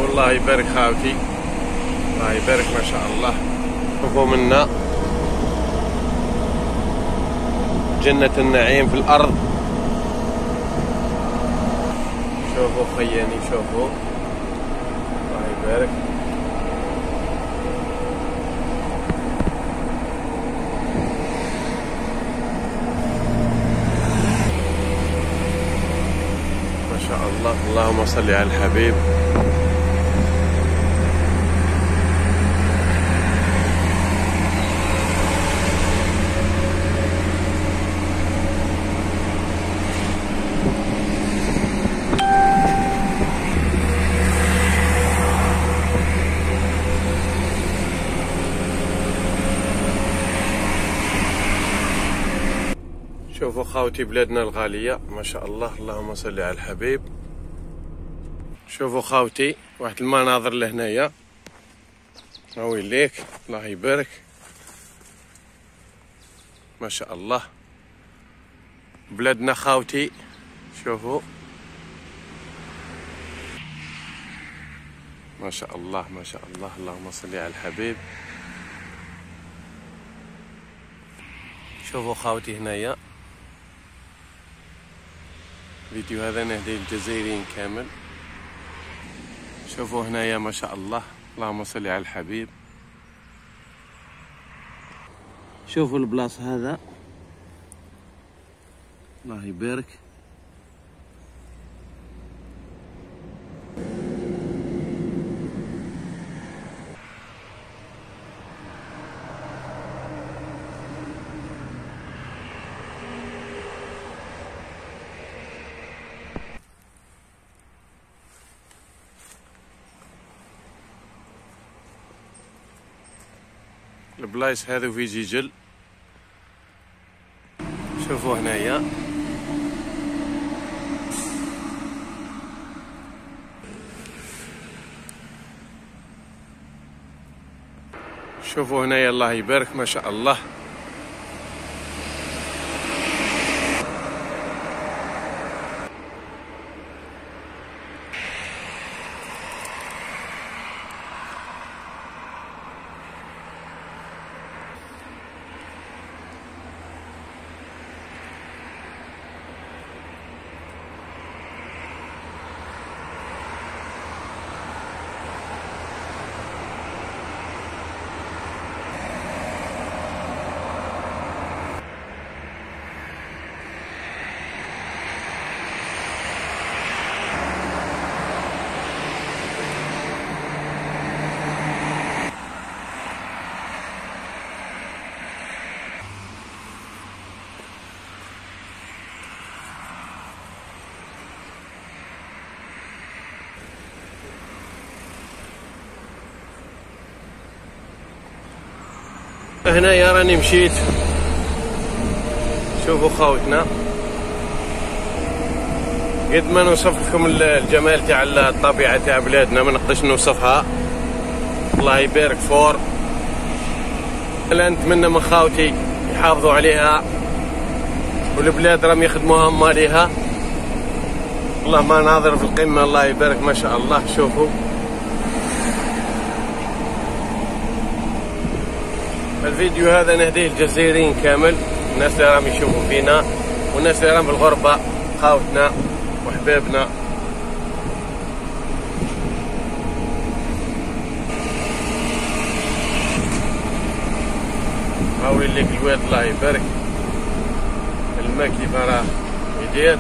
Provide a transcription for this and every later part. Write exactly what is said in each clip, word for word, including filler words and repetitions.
الله يبارك خاوتي، الله يبارك ما شاء الله. شوفوا منا جنة النعيم في الأرض. شوفوا خياني، شوفوا الله يبارك. ما شاء الله، اللهم صل على الحبيب. شوفوا خاوتي بلادنا الغالية ما شاء الله، اللهم صل على الحبيب. شوفوا خاوتي واحد المناظر لهنايا، هاوي ليك الله يبارك ما شاء الله. بلادنا خاوتي شوفوا ما شاء الله ما شاء الله، اللهم صل على الحبيب. شوفوا خاوتي هنايا فيديو هذا نهدي الجزائريين كامل. شوفوا هنايا ما شاء الله، اللهم صل على الحبيب. شوفوا البلاص هذا الله يبارك. البلايص هذو في جيجل. شوفوا هنايا شوفوا هنايا الله يبارك ما شاء الله. هنايا راني مشيت. شوفوا خاوتنا قد ما نوصف لكم الجمال تاع الطبيعة تاع بلادنا ما نقدرش نوصفها. الله يبارك فور. انا نتمنى من خاوتي يحافظوا عليها والبلاد راهم يخدموها ماليها. والله ما ناظر في القمة الله يبارك ما شاء الله. شوفوا الفيديو هذا نهديه الجزائريين كامل، الناس اللي راهم يشوفوا فينا والناس اللي راهم بالغربة خاوتنا وحبابنا. هاوي ليك الواد الله يبارك. الماء كيف راه يدير.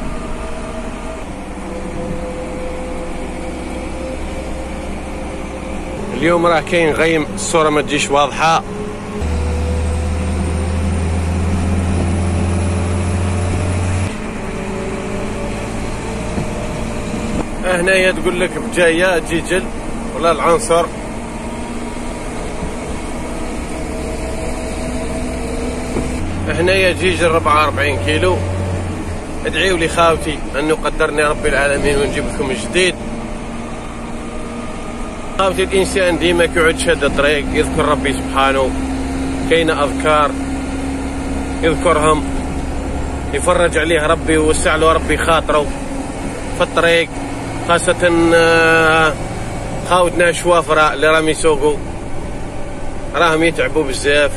اليوم راه كاين غيم، الصورة ما تجيش واضحة. هنايا تقول لك بجاية جيجل ولا العنصر. هنايا جيجل أربعة وأربعين كيلو. ادعيوا لي خاوتي انه قدرني رب العالمين ونجيب لكم جديد. خاوتي الانسان ديما كيقعد شاد الطريق يذكر ربي سبحانه، كاين اذكار يذكرهم يفرج عليه ربي ويوسع له ربي خاطره في الطريق، خاصة خاوتنا الشوافرة اللي راهم يسوقوا راهم يتعبوا بزاف.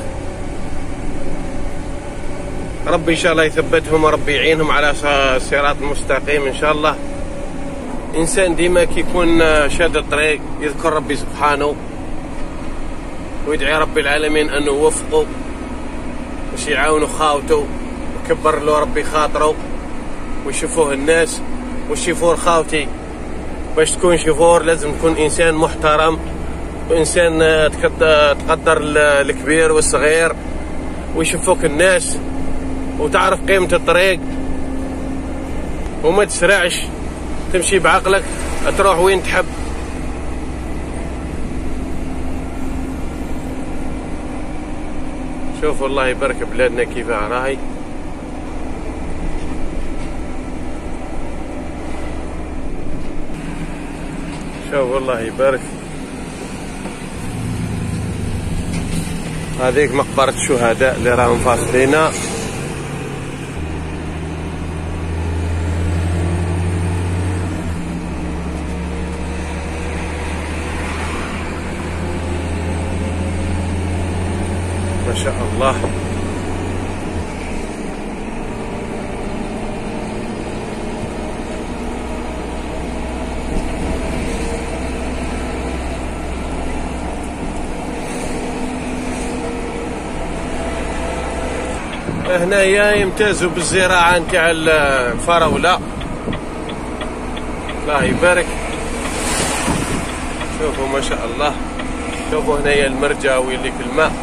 ربي ان شاء الله يثبتهم وربي يعينهم على صراط مستقيم ان شاء الله. انسان ديما كيكون شاد الطريق يذكر ربي سبحانه ويدعي ربي العالمين انه يوفقه باش يعاونوا خاوته ويكبر له ربي خاطره ويشوفوه الناس. والشيفور خاوتي باش تكون شيفور لازم تكون انسان محترم وانسان تقدر الكبير والصغير ويشوفوك الناس وتعرف قيمة الطريق وما تسرعش، تمشي بعقلك تروح وين تحب. شوف الله يبارك بلادنا كيفاه راهي. شوف الله يبارك. هذيك مقبرة الشهداء اللي راهم فاصلينا. ما شاء الله. هنايا يمتازوا بالزراعة نتاع الفراولة. الله يبارك. شوفوا ما شاء الله. شوفوا هنايا المرجة ويلي في الماء.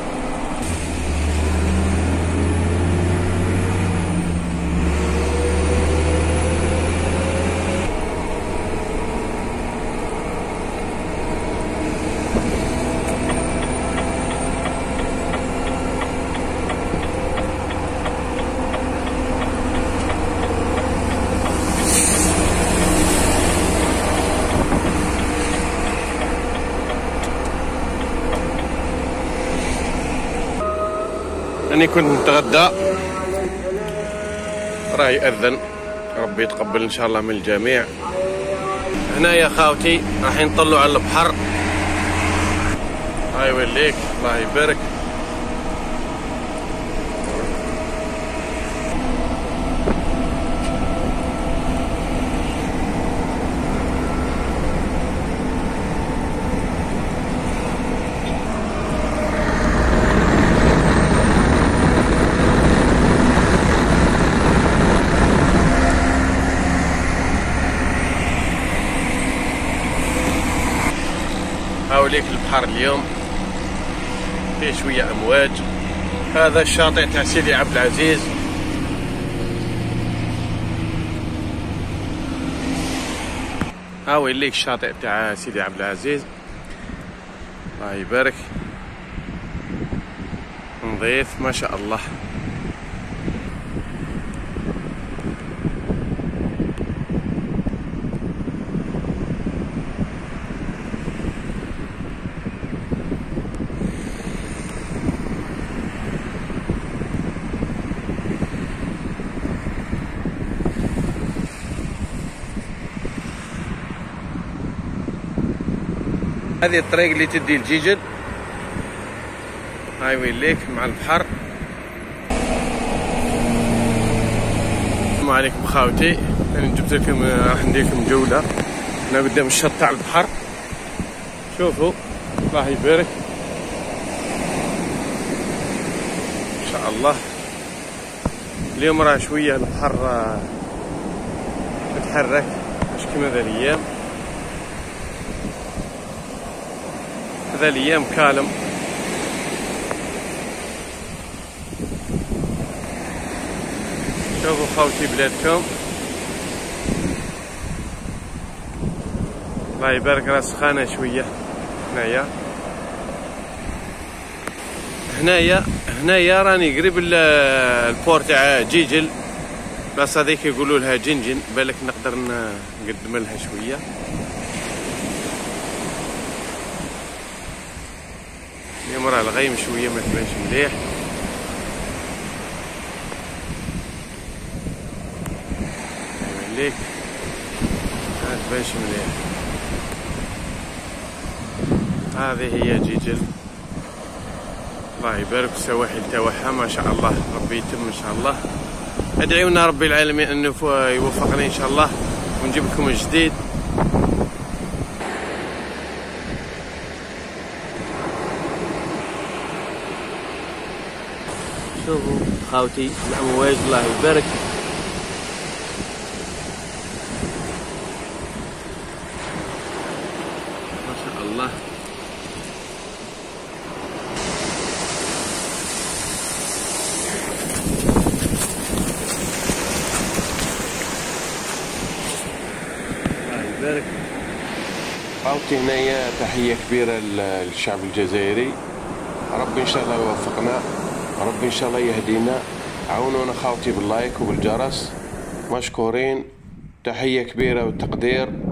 أنا كنت نتغدى راه يأذن. ربي يتقبل إن شاء الله من الجميع. هنا يا خاوتي راح نطلعوا على البحر. هاي يوليك الله يبارك. هاوليك البحر اليوم فيه شوية أمواج. هذا الشاطئ تاع سيدي عبد العزيز. هاوليك الشاطئ تاع سيدي عبد العزيز. الله يبارك. نظيف ما شاء الله. هذه الطريق اللي تدي الجيجل. هاي ويليك مع البحر. السلام عليكم خاوتي. انا جبت لكم راح ندير لكم جوله هنا قدام الشط تاع البحر. شوفوا الله يبارك ان شاء الله. اليوم راه شويه البحر يتحرك مش كما ذا الايام. هذا الايام كالم. شوفوا خوتي بلادكم الله يبارك. راه سخانه شويه هنايا. هنايا هنايا راني قريب البور تاع جيجل. بلاصه هذيك يقولوا لها جنجن. بالك نقدر نقدم لها شويه. اليوم راه الغيم شويه ما تبانش مليح. ليك ما تبانش مليح. هذه هي جيجل، الله يبارك في السواحل تاعها ما شاء الله. ربي يتم ان شاء الله. ادعيونا رب العالمين انه يوفقني ان شاء الله ونجيب لكم الجديد. شوفوا خاوتي الامواج الله يبارك. ما شاء الله. الله يبارك. خاوتي هنايا تحية كبيرة للشعب الجزائري، ربي ان شاء الله يوفقنا، ربي ان شاء الله يهدينا. عاونونا خاوتي باللايك وبالجرس، مشكورين. تحية كبيرة والتقدير.